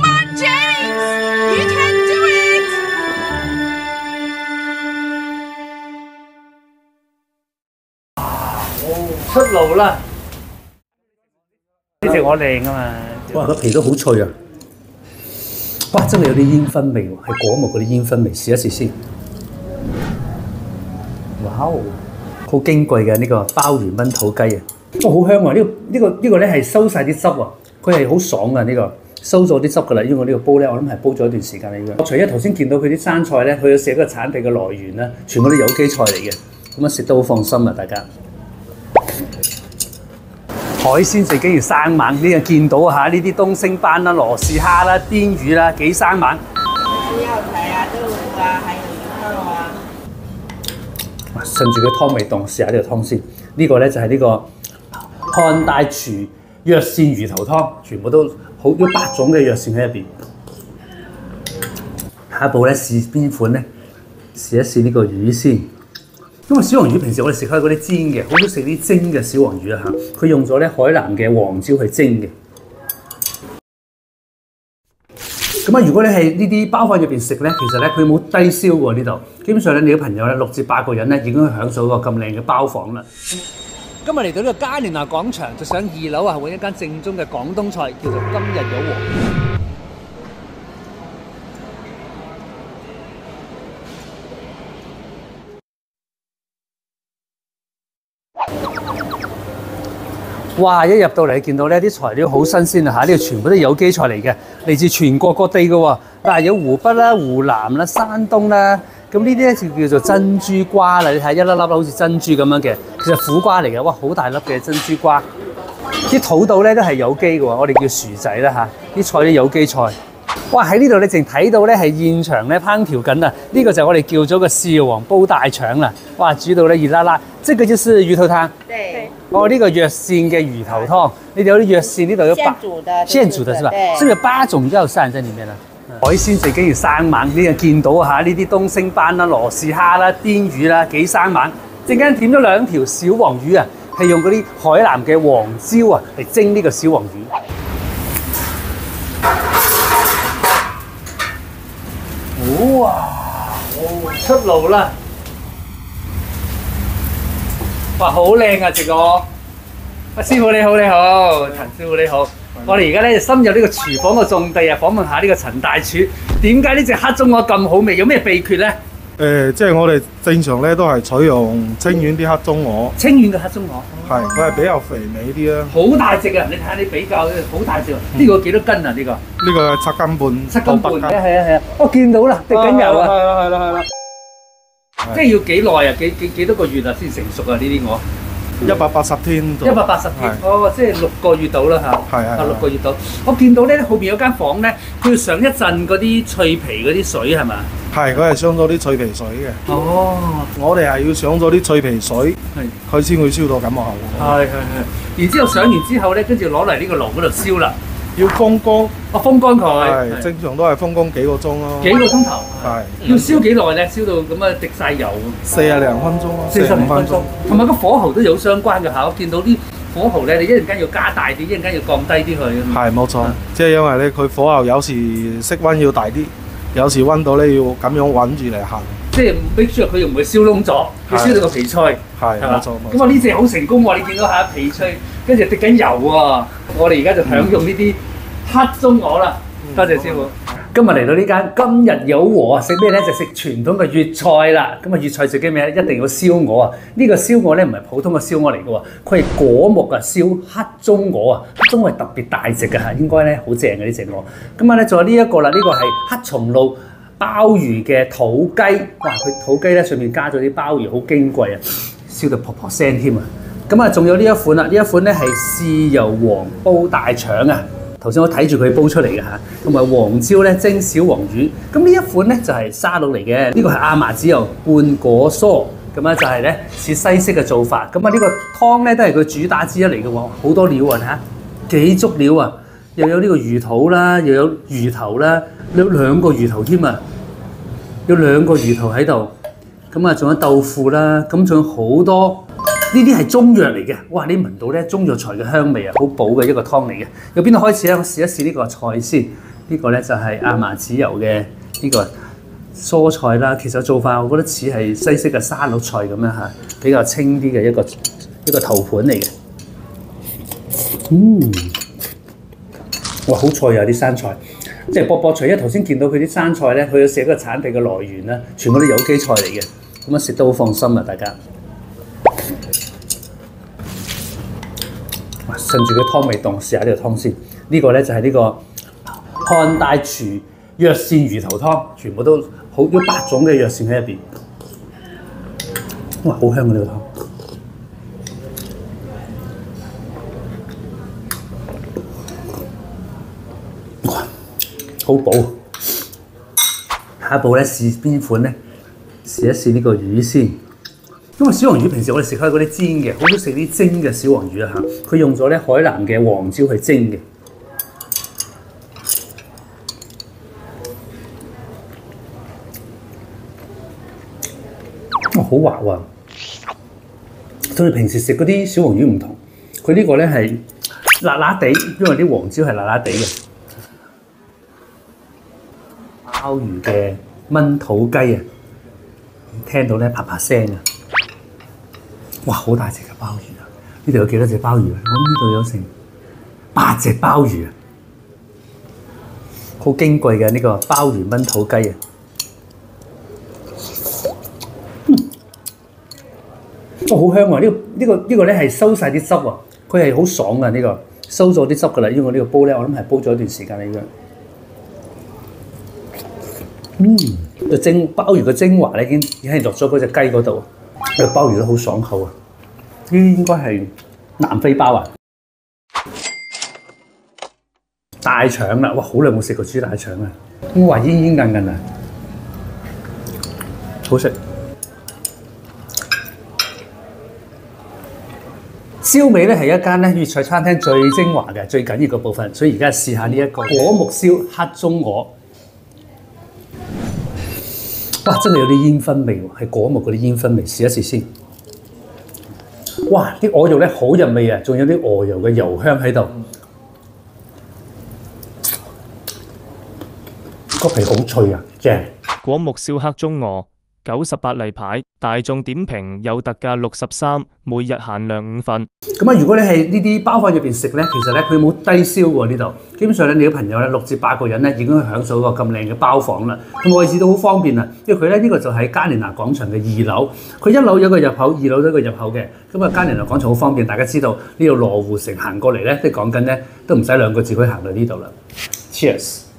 on, James! You can do it! 出爐啦！呢隻我靚啊嘛！ 哇，個皮都好脆啊！哇，真係有啲煙燻味喎，係果木嗰啲煙燻味，試一試先。哇哦，好矜貴嘅呢個鮑魚炆土雞啊！哇，好香啊！呢個咧係收晒啲汁啊，佢係好爽啊！呢個收咗啲汁㗎啦，因為我呢個煲咧，我諗係煲咗一段時間啦已經。除咗頭先見到佢啲生菜咧，佢有寫個產地嘅來源啦，全部都有機菜嚟嘅，咁啊食得好放心啊大家。海鮮最緊要生猛，呢個見到嚇呢啲東星斑啦、羅氏蝦啦、鯿魚啦，幾生猛。 需要睇啊，豆腐啊，還有魚肉啊。 趁住佢湯未凍，試下呢個湯先。呢個咧就係呢個漢大廚藥膳魚頭湯，全部都好有8種嘅藥膳喺入邊。下一步咧試邊款咧？試一試呢個魚先。因為小黃魚平時我哋食開嗰啲煎嘅，好少食啲蒸嘅小黃魚啊嚇。佢用咗咧海南嘅黃椒去蒸嘅。咁啊，如果你係呢啲包飯入邊食咧，其實咧佢冇低燒喎呢度。基本上咧，你嘅朋友咧6至8個人咧已經可以享受個咁靚嘅包房啦。 今日嚟到呢個嘉年華廣場，就上2樓啊，揾一間正宗嘅廣東菜，叫做今日有和。哇！一入到嚟見到呢啲材料好新鮮啊嚇，呢度全部都係有機菜嚟嘅，嚟自全國各地嘅喎。嗱，有湖北啦、湖南啦、山東啦，咁呢啲咧就叫做珍珠瓜啦。你睇一粒粒好似珍珠咁樣嘅，其實苦瓜嚟嘅。哇，好大粒嘅珍珠瓜。啲土豆咧都係有機嘅喎，我哋叫薯仔啦嚇。啲菜啲有機菜。哇！喺呢度你淨睇到咧係現場咧烹調緊啊！呢個就係我哋叫咗個豉油皇煲大腸啦。哇！煮到咧熱辣辣，即係就是魚頭湯。 對。 哦，呢個藥膳嘅魚頭湯，你哋有啲藥膳呢度有現煮的是吧？是不是有8種藥膳在裡面啊？海鮮最緊要生猛，呢個見到嚇呢啲東星斑啦、羅氏蝦啦、鯿魚啦，幾生猛。陣間點咗2條小黃魚啊，係用嗰啲海南嘅黃椒啊嚟蒸呢個小黃魚。哇！出爐啦！哇，好靚啊！隻個，阿師傅你好，你好，陳師傅你好。我哋而家咧就深入呢個廚房嘅重地啊，訪問下呢個陳大廚。點解呢隻黑中鵝咁好味？有咩秘訣咧？ 即係我哋正常咧都係採用清遠啲黑中鵝。 清遠嘅黑中鵝， 係佢係比較肥美啲啦。 好大隻啊！你睇下你比較，好大隻。呢個幾多斤啊？呢個？ 呢個7斤半。 7斤半。係啊！我見到啦，滴緊油啊！ 係啦。 即係要幾耐啊？幾多個月啊先成熟啊？呢啲鵝 ？180天。 180天，哦，即係6個月到啦嚇。 係 6個月到。我見到咧後邊有間房咧，佢要上一陣嗰啲脆皮嗰啲水係嘛？ 係，佢係上咗啲脆皮水嘅。 哦， 我哋係要上咗啲脆皮水， 係佢先會燒到咁嘅效果。 係。然之後上完之後咧，跟住攞嚟呢個爐嗰度燒啦。 要風乾。 哦，風乾佢。 係，正常都係風乾幾個鐘咯。 幾個鐘頭。 係。 要燒幾耐咧？燒到咁啊滴晒油。 40零分鐘咯。 40分鐘。同埋個火候都有相關嘅嚇，我見到啲火候咧，你一陣間要加大啲，一陣間要降低啲去。 係冇錯，即係因為咧佢火候有時色溫要大啲。有時溫度咧要咁樣穩住嚟行， 即係 make sure 佢又唔會燒燶咗，要燒到個皮脆， 係冇錯。 咁啊呢隻好成功喎！你見到下皮脆，跟住滴緊油喎。我哋而家就享用呢啲黑中鵝啦。多謝師傅。今日嚟到呢間今日有和啊，食咩咧？就食傳統嘅粵菜啦。咁啊粵菜最緊咩咧？一定要燒鵝啊！呢個燒鵝咧唔係普通嘅燒鵝嚟嘅喎，佢係果木啊燒黑中鵝啊，黑中鵝係特別大隻嘅嚇，應該咧好正嘅呢隻鵝。咁啊咧仲有呢一個啦，呢個係黑松露鮑魚嘅土雞。哇！佢土雞咧上面加咗啲鮑魚，好矜貴啊，燒到噗噗聲添啊！咁啊仲有呢一款啦，呢一款咧係豉油皇煲大腸啊。頭先我睇住佢煲出嚟嘅嚇，同埋黃椒咧蒸小黃魚。咁呢一款咧就係沙律嚟嘅，呢個係亞麻籽油拌果蔬，咁啊就係咧似西式嘅做法。咁啊呢個湯咧都係佢主打之一嚟嘅喎，好多料啊嚇，幾足料啊！又有呢個魚肚啦，又有魚頭啦，有2個魚頭添啊，有2個魚頭喺度。咁啊仲有豆腐啦，咁仲有好多。呢啲係中藥嚟嘅，哇！你聞到咧中藥材嘅香味啊，好補嘅一個湯嚟嘅。由邊度開始咧？我試一試呢個菜先。 呢個咧就係亞麻籽油嘅呢個蔬菜啦。其實做法我覺得似係西式嘅沙律菜咁樣嚇，比較清啲嘅一個頭盤嚟嘅。哇！好菜啊啲生菜，即係卜脆。因為頭先見到佢啲生菜咧，佢有寫個產地嘅來源啦，全部都有機菜嚟嘅，咁啊食得好放心啊大家。趁住個湯未凍，試下呢個湯先。呢個咧就係呢個漢大廚藥膳魚頭湯，全部都好有8種嘅藥膳喺入邊。哇！好香啊呢個湯。哇！好補。下一步咧試邊款咧？試一試呢個魚先。因為小黃魚平時我哋食開嗰啲煎嘅，好少食啲蒸嘅小黃魚啊嚇。佢用咗咧海南嘅黃椒去蒸嘅。哇！好滑喎，同你平時食嗰啲小黃魚唔同。佢呢個咧係辣辣地，因為啲黃椒係辣辣地嘅。鮑魚嘅燜土雞啊，聽到咧啪啪聲啊！哇！好大隻嘅鮑魚啊！呢度有幾多隻鮑魚啊？我諗呢度有成8隻鮑魚啊！好矜貴嘅呢個鮑魚燜土雞啊！好香啊！呢個咧係收晒啲汁啊！佢係好爽啊！呢個收咗啲汁㗎啦，因為我呢個煲咧，我諗係煲咗一段時間啦已經。個鮑魚嘅精華咧已經係落咗嗰隻雞嗰度。個鮑魚都好爽口啊！呢啲應該係南非鮑啊！大腸啦，哇！好耐冇食過豬大腸啊！哇，煙煙韌韌啊，好食！燒味咧係一間咧粵菜餐廳最精華嘅、最緊要嘅部分，所以而家試下呢一個果木燒黑中鵝。哇！真係有啲煙燻味喎，係果木嗰啲煙燻味，試一試先。哇！啲鵝肉咧好入味啊，仲有啲鵝油嘅油香喺度。個皮好脆啊，正！ 果木燒黑中鵝98例牌，大眾點評有特價63，每日限量5份。 咁啊，如果你係呢啲包飯入邊食咧，其實咧佢冇低燒喎呢度。基本上咧，你嘅朋友咧6至8個人咧已經享受個咁靚嘅包房啦。咁位置都好方便啊，因為佢咧呢個就喺嘉年華廣場嘅2樓，佢1樓有個入口，2樓都有個入口嘅。咁啊，嘉年華廣場好方便，大家知道呢度羅湖城行過嚟咧，即係講緊咧都唔使2個字可以行到呢度啦。Cheers！